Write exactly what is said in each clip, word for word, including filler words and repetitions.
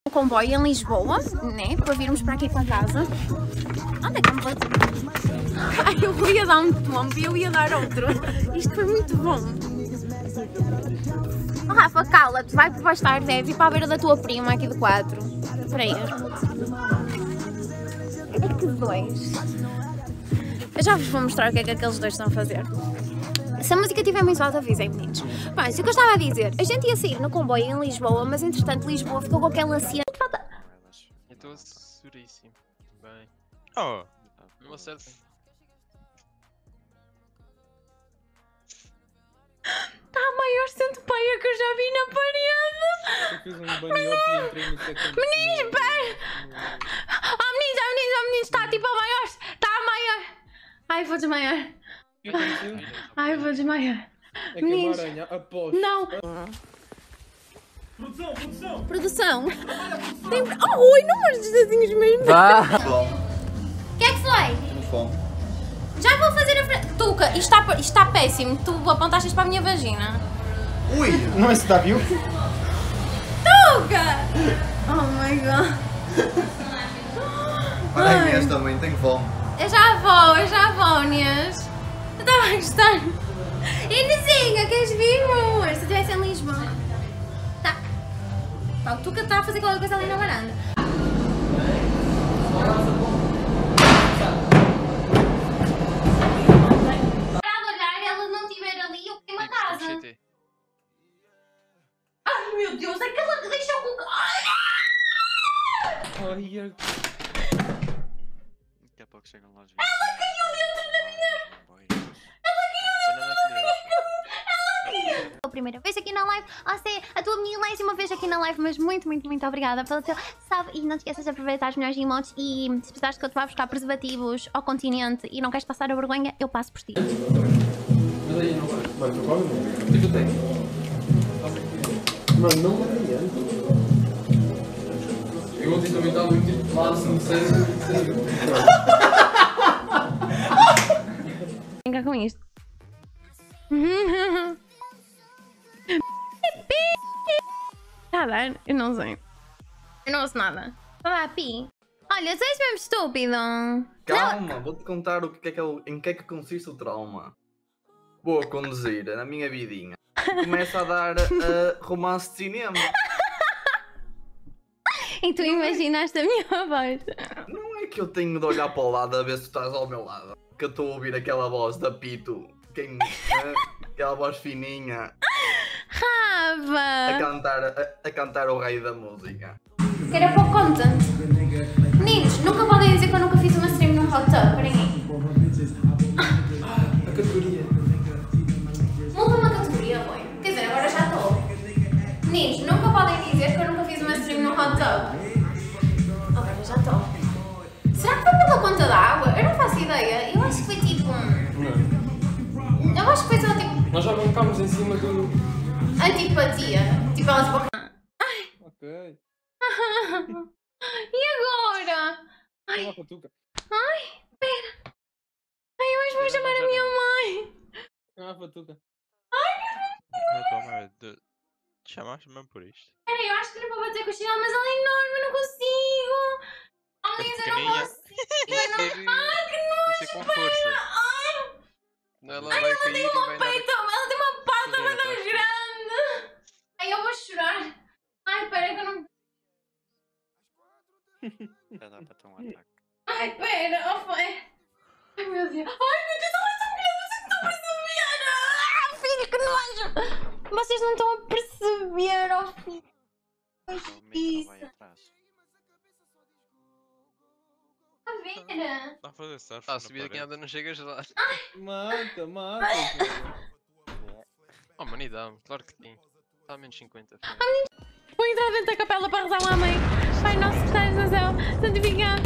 Um comboio em Lisboa, né? Para virmos para aqui para casa. Onde é que eu me vou? Ai, eu ia dar um tombo e eu ia dar outro. Isto foi muito bom. Oh, Rafa, cala-te, vai para as tardes e para a beira da tua prima aqui do quatro. Espera aí. É que dois. Eu já vos vou mostrar o que é que aqueles dois estão a fazer. Se a música estiver muito alta, avisem, meninos. Bom, isso é o que eu estava a dizer. A gente ia sair no comboio em Lisboa, mas entretanto Lisboa ficou com aquela cena. Eu estou seguríssimo. Bem. Oh! Não acerto. Está a maior centopeia que eu já vi na parede. Eu fiz um bunny hop e entrei no second. Meninos, espera! Oh meninos, oh meninos, oh meninos, está tipo a maior. Está a maior. Ai, vou desmaiar. Ai, vou desmaiar. É que é uma aranha, aposto. Não. Produção, produção! Produção. Tem... Oh, ui, não os dedazinhos mesmo. Vá! O que é que foi? Temos fome. Já vou fazer a frente. Tuca, isto está, isto está péssimo. Tu apontaste isto para a minha vagina. Ui! Não é se está viu? Tuca! Oh my god. Olha a Inês também, tenho fome. Eu já vou, eu já vou, Inês. Eu estava a gostar. Inesinha, queres vir, amor? Se eu estivesse em Lisboa. Tá. Pá, o Tuca está a fazer qualquer coisa ali na varanda. Ai meu Deus, aquela que deixou com... Ai, Daqui a pouco chegam lá os Ela caiu dentro da minha... Ela caiu! A primeira vez aqui na live, a ser a tua milésima vez aqui na live, mas muito, muito, muito obrigada pelo teu salve. E não te esqueças de aproveitar as melhores emotes e se precisares que eu te vá buscar preservativos ao continente e não queres passar a vergonha, eu passo por ti. mas aí não vai. Vai, tu come? O que tu tens? Mano, não me adianta. Eu ontem também estava muito tipo lá, se não sei. Brinca com isto. Tá a dar? Eu não sei. Eu não ouço nada. Vai lá, Pi. Olha, tu és mesmo estúpido. Calma, vou-te contar o que é que é, o- em que é que consiste o trauma. Vou conduzir na minha vidinha. Começa a dar uh, romance de cinema. E tu imaginaste a minha voz. Não é que eu tenho de olhar para o lado a ver se tu estás ao meu lado. Que eu estou a ouvir aquela voz da Pito. Quem, uh, aquela voz fininha. A Rava! cantar, a, a cantar o rei da música. Que era pouco content. Meninos, nunca podem dizer que eu nunca fiz uma stream num hot tub. Parem aí. A categoria. Muda uma categoria, boy. Quer dizer, agora já estou. Meninos, nunca podem dizer que eu nunca fiz uma stream num hot tub. Agora já estou. Será que foi pela conta da água? Eu não faço ideia. Eu acho que foi tipo... Não. Eu acho que foi só tipo... Nós já brincámos em cima do. Antipatia. Tipo, ela tipo... Ok. E agora? Vai lá para tu. Ai, pera. Ai, eu acho que vou chamar a minha mãe. Vai lá para tu. Não estou a amar de... Chamaste mesmo por isto? Pera, eu acho que não vou bater com o chinelo, mas ela é enorme, eu não consigo. Oh, Liz, eu não pequeninha. consigo. Eu não... Ai, que Tem que ser com força. Ai, Ela ai, vai ela cair tem e uma vai dar... peita, ela tem uma pata Correr muito atrás de ti. grande. Ai, eu vou chorar. Ai, pera que eu não... Já dá para ter um ataque. Ai, pera, oh, pai. Ai, meu Deus. Ai, meu Deus, ela é tão grande, vocês não estão a perceber. Ah, filho, que nojo. Vocês não estão a perceber, oh, filho. O micro vai atrás. A ver. Dá a fazer surf. Ah, subir aqui anda não chega a ajudar. Mata, mata. Oh, manidão, claro que sim. Está a menos cinquenta. Vou entrar dentro da capela para rezar uma mãe. Pai nosso que estás no céu, santificado.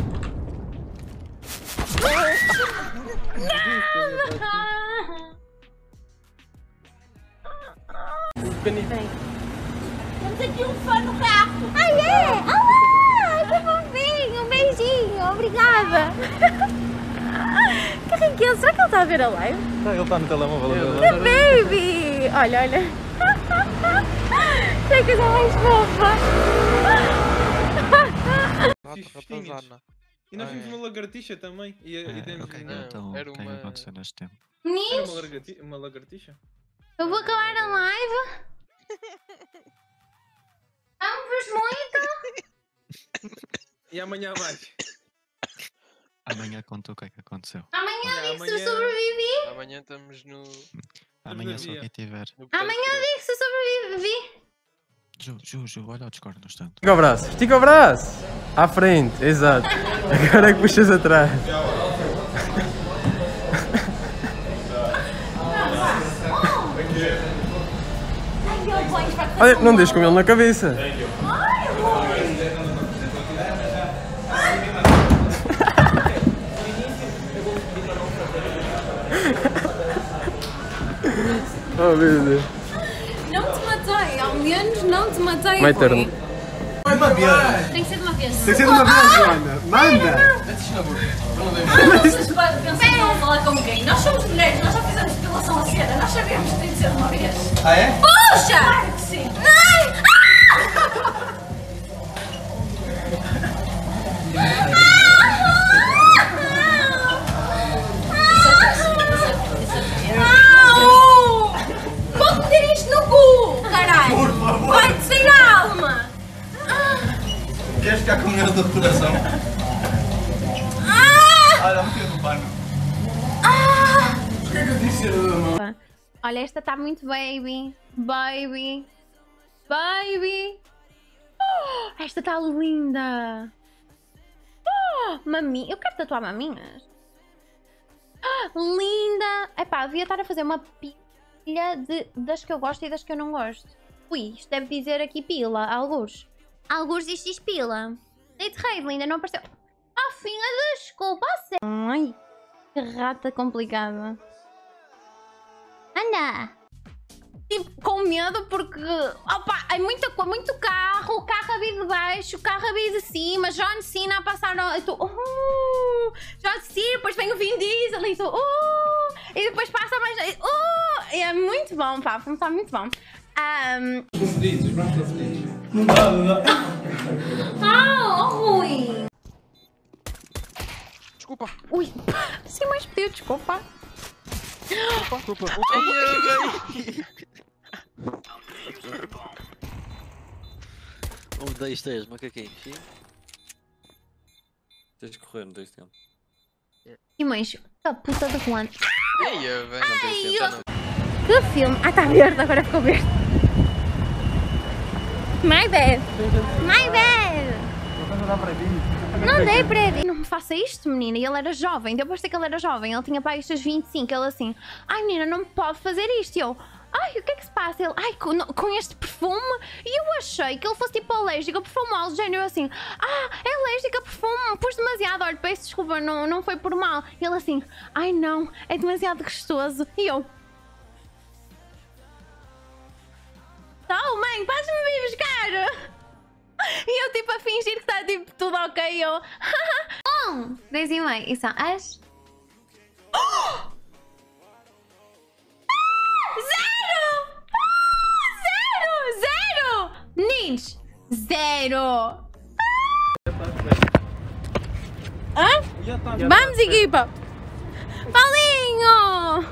Temos aqui um fã no carro. Ai é? Olá! Que fofinho! Um beijinho, obrigada. Que riqueza! Será que ele está a ver a live? Ele está no telemóvel. Que baby! Olha, olha. Que coisa mais fofa! fiz festinhas. E nós vimos uma lagartixa também. E, e demos Ok, dinheiro. então era o que é que uma- aconteceu neste tempo? Era Meninos, uma, lagarti uma lagartixa? eu vou acabar a live. Amo-vos muito. E amanhã vais. Amanhã conta o que é que aconteceu. Amanhã Olha, digo se eu amanhã- sobrevivi. Amanhã estamos no. Amanhã só dia. quem tiver. no Amanhã digo se eu sobrevivi. Ju, Ju, Ju, olha o Discord no instante. Estica o braço, estica o braço! À frente, exato. Agora é que puxas atrás. Ai, eu vou entrar com Olha, não deixes com ele na cabeça. Oh meu Deus. Não te matei, ao menos não te matei. Vai Rui. ter. Tem que ser de uma vez. Tem que ser de uma vez, Joana. Manda! Vocês pensam a falar com quem? Nós somos mulheres, nós já fizemos depilação a cera, nós sabemos que tem de ser de uma vez. Ah é? Puxa! Claro que sim. Ai! Não! Vou meter isto no cu, caralho! Por favor! Vai-te sair a alma! Queres ficar com medo do coração? Ah! Olha, meteu no pano. Ah! Por que eu disse ser da mão? Olha, esta está muito baby. Baby. Baby. Oh, esta está linda. Oh, mami. Eu quero tatuar maminhas. Oh, linda. Epá, devia estar a fazer uma pilha de, das que eu gosto e das que eu não gosto. Ui, isto deve dizer aqui pila. Algures. Algures diz X pila. Deite rei, linda. Não apareceu. Ah, filha, desculpa. Ai, que rata complicada. Anda! Tipo, com medo porque, opa, é muita, muito carro, o carro a vir de baixo, o carro a vir de cima, John Cena a passar, eu tô, uh, John Cena, depois vem o Vin Diesel e tu, uh, e depois passa mais, uh, é muito bom, pá, está muito bom. Um... Preferidos, os meus preferidos. Não dá, não dá. Ah, oh, Rui! Desculpa! Ui, sim, mas pediu desculpa. Desculpa! Ai, Um, dois, três, macaquinhos, sim? Tens de correr, não tens tempo. E mais, a puta do Juan. ai, ai, velho. Não tens tempo, já não. Que filme? Ah, tá verde, agora ficou verde. My bad. My bad. Não dei para ele. Não me faça isto, menina. E ele era jovem. Depois de que ele era jovem, ele tinha para estes vinte e cinco. Ele assim, ai menina, não me pode fazer isto. E eu, ai, o que é que se passa? Ele, ai, com, com este perfume. E eu achei que ele fosse tipo alérgico a perfume, algo género assim. Ah, é alérgico a perfume. Pus demasiado. Olha, peço desculpa, não, não foi por mal. E ele assim, ai não, é demasiado gostoso. E eu, então, mãe, podes-me vir buscar? E eu tipo a fingir que está tipo tudo ok. Eu, um, dez e meio. E são as. Oh! Zero! Ah, zero! Zero! Meninos! Zero! Hã? Vamos, equipa! Paulinho!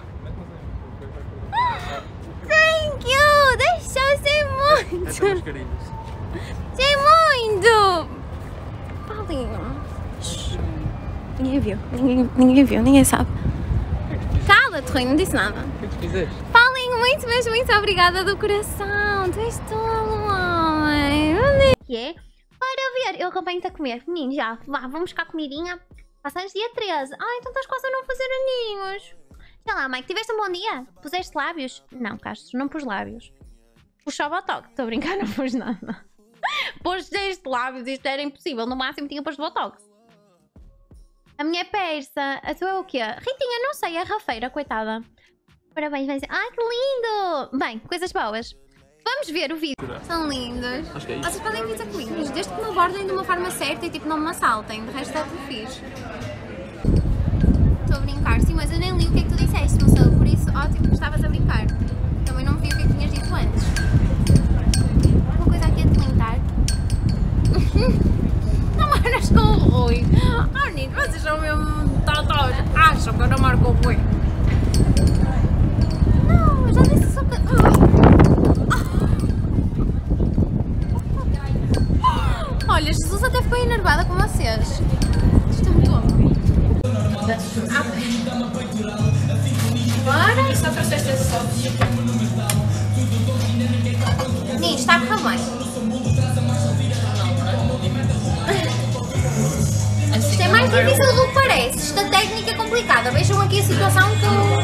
Thank you! Deixa eu ser muito! Sei muito! Paulinho! Shhh. Ninguém viu, ninguém, ninguém viu, ninguém sabe. Cala-te, Rui, não disse nada. O que é que tu fizeste? Paulinho, muito, mas muito obrigada do coração. Tu és tolo, homem. O que é? Para ver, eu acompanho-te a comer. Menino, já, vá, vamos buscar comidinha. Passamos dia treze. Ah, então estás quase a não fazer aninhos. Sei lá, Mike, tiveste um bom dia? Puseste lábios? Não, Castro, não pus lábios. Pus só botox. Estou a brincar, não pus nada. Pus este lábios, isto era impossível. No máximo tinha posto botox. A minha é persa. A tua é o quê? Ritinha, não sei, é rafeira, coitada. Parabéns, vai dizer. Ai, que lindo! Bem, coisas boas. Vamos ver o vídeo. São lindos. Acho que é isso. Vocês podem vir comigo, desde que me abordem de uma forma certa e tipo não me assaltem. De resto está tudo fixe. Estou a brincar, sim, mas eu nem li o que é que tu disseste, moça. Por isso, ótimo que estavas a brincar. Também não vi o que é que tinhas dito antes. Uma coisa aqui a delintar. Não, mas... Maras com o Rui. Oh, Nino, vocês são mesmo totós. Acham que eu não marco o Rui? Não, eu já disse só que... Oh. Olha, Jesus até ficou enervada com vocês. Isto é muito bom. Ah, bora. Só trouxeste esse só. Nino, está a correr bem. Isto é mais difícil do que parece. Esta técnica é complicada. Vejam aqui a situação que eu...